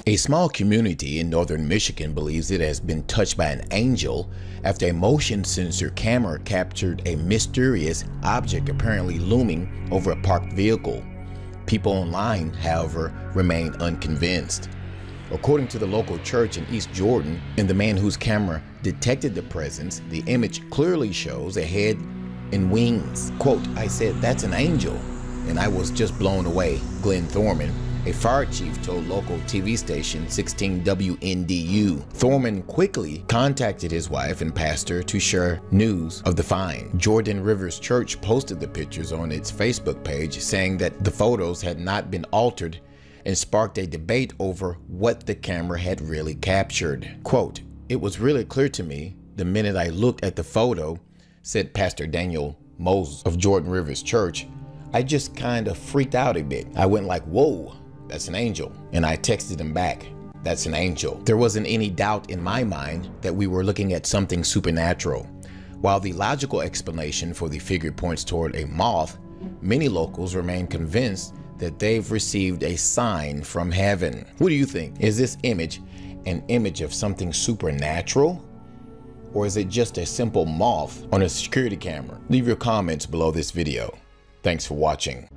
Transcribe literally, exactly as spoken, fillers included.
A small community in northern Michigan believes it has been touched by an angel after a motion sensor camera captured a mysterious object apparently looming over a parked vehicle. People online, however, remain unconvinced. According to the local church in East Jordan and the man whose camera detected the presence, the image clearly shows a head and wings. Quote, "I said, that's an angel, and I was just blown away," Glenn Thorman, a fire chief, told local T V station sixteen W N D U. Thorman quickly contacted his wife and pastor to share news of the find. Jordan Rivers Church posted the pictures on its Facebook page, saying that the photos had not been altered and sparked a debate over what the camera had really captured. Quote, "It was really clear to me the minute I looked at the photo," said Pastor Daniel Moses of Jordan Rivers Church. "I just kind of freaked out a bit. I went like, whoa, that's an angel." And I texted him back, "That's an angel." There wasn't any doubt in my mind that we were looking at something supernatural. While the logical explanation for the figure points toward a moth, many locals remain convinced that they've received a sign from heaven. What do you think? Is this image an image of something supernatural? Or is it just a simple moth on a security camera? Leave your comments below this video. Thanks for watching.